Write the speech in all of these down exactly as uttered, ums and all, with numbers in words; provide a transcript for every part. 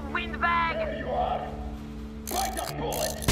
windbag! There you are. Bite the bullet.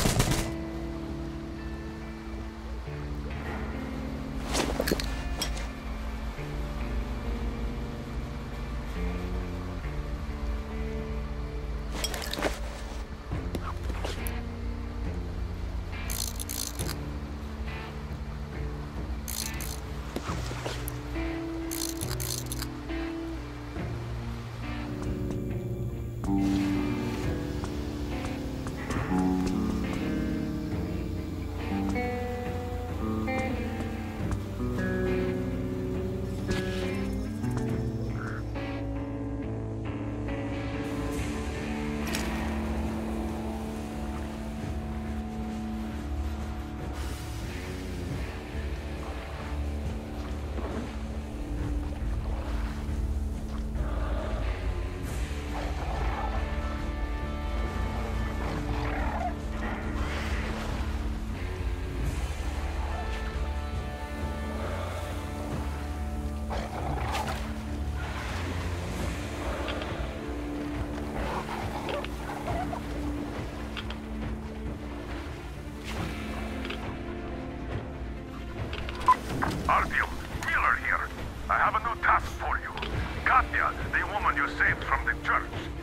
Artyom, Miller here. I have a new task for you. Katya, the woman you saved from the church.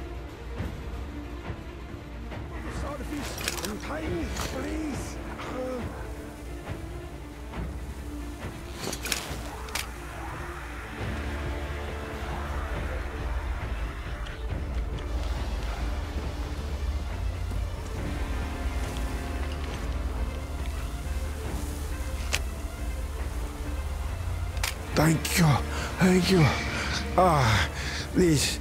Swordfish, untie me, please. Uh... Thank you, thank you. Ah, please.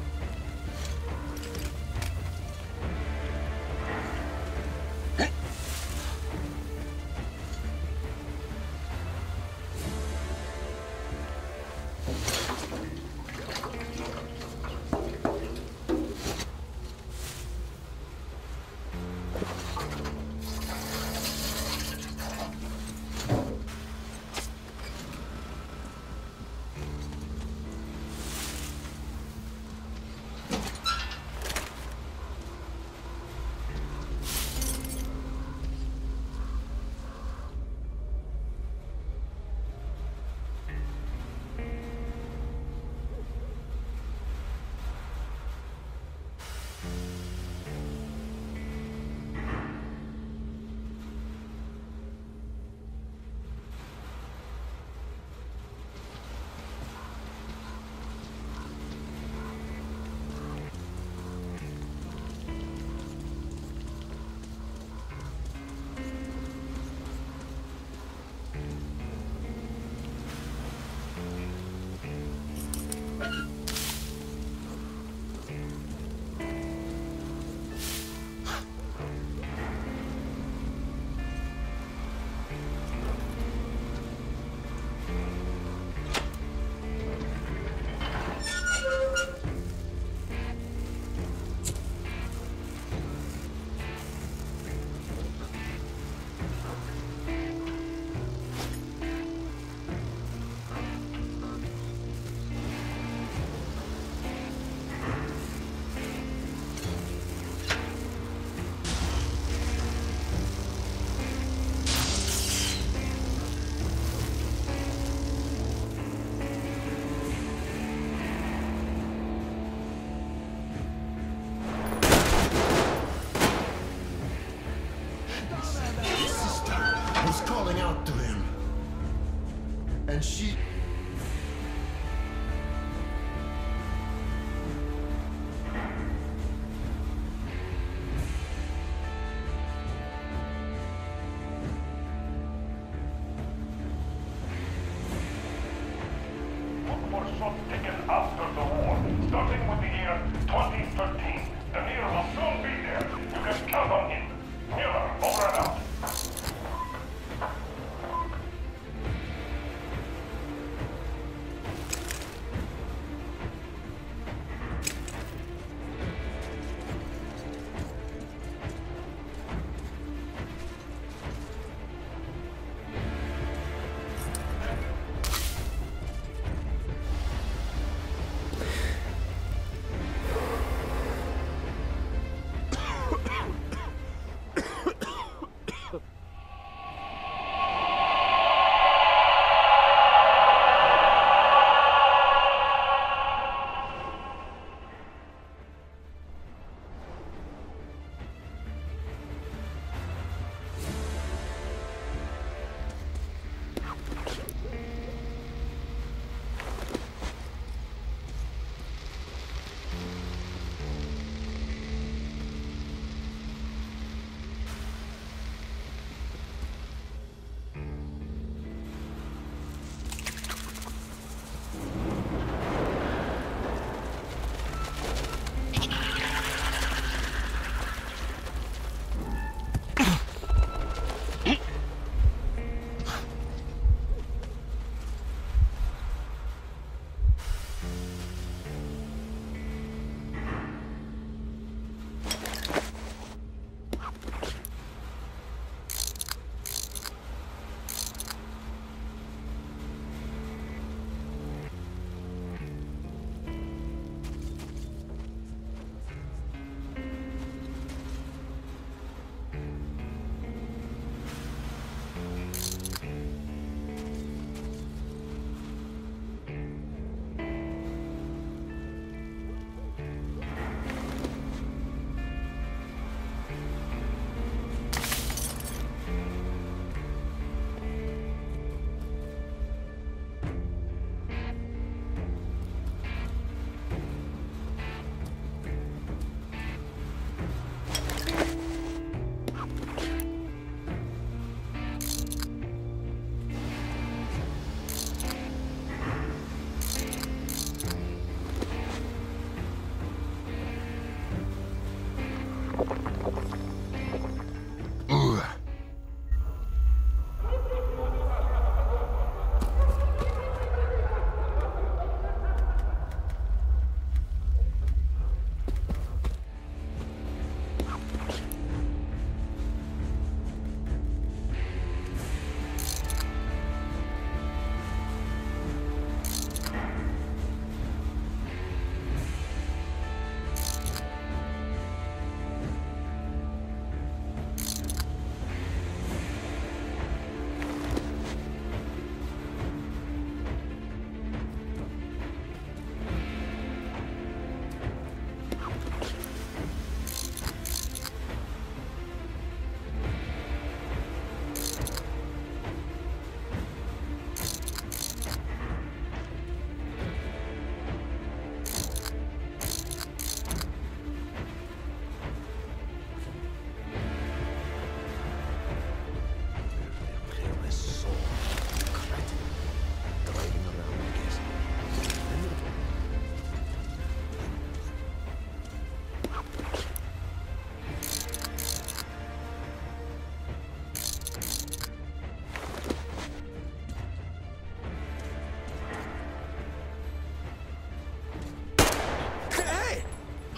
And she... Look for shots taken after the war, starting with the year twenty thirteen. The Mir will soon be there. You can count on him. Miller, over and out.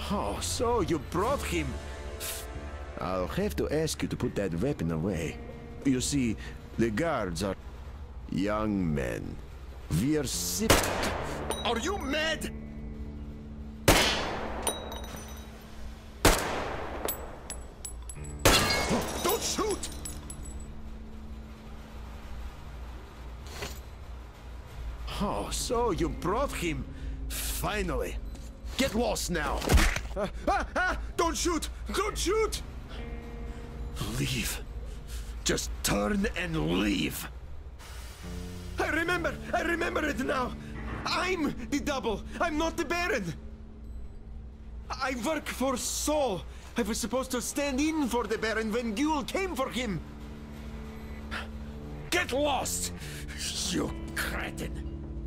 Oh, so you brought him. I'll have to ask you to put that weapon away. You see, the guards are young men. We're sip. Are you mad? Don't shoot! Oh, so you brought him. Finally. Get lost now. Uh, ah, ah, don't shoot! Don't shoot! Leave. Just turn and leave. I remember! I remember it now! I'm the double! I'm not the Baron! I work for Saul! I was supposed to stand in for the Baron when Ghoul came for him! Get lost! You cretin!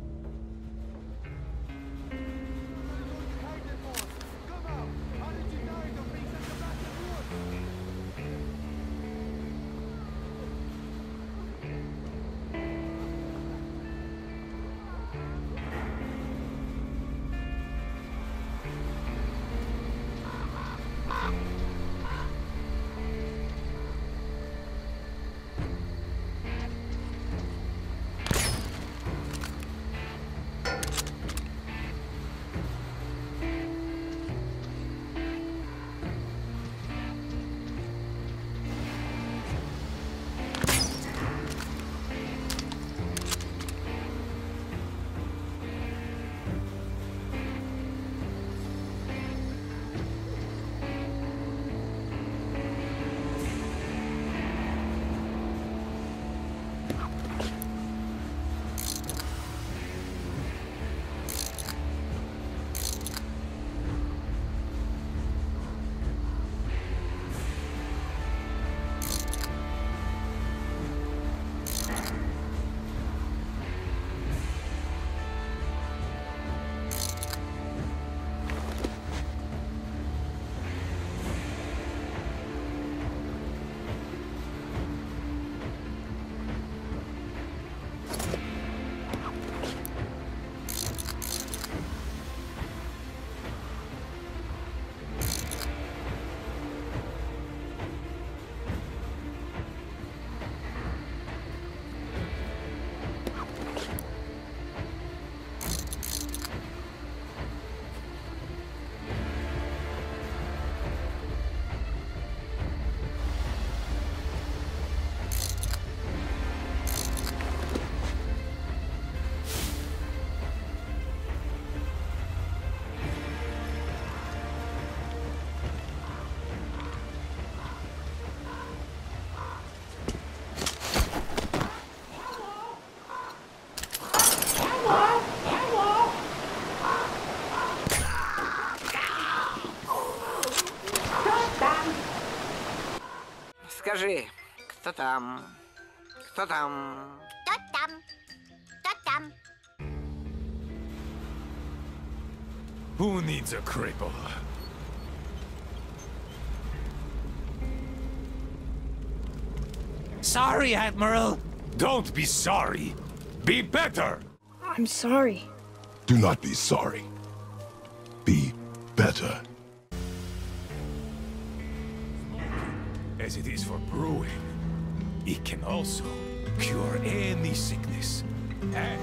Скажи, кто там? Кто там? Кто там? Кто там? Who needs a cripple? Sorry, Admiral. Don't be sorry. Be better. I'm sorry. Do not be sorry. Be better. As it is for brewing, it can also cure any sickness. And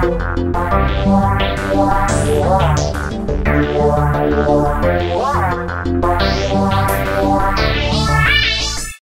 Wow.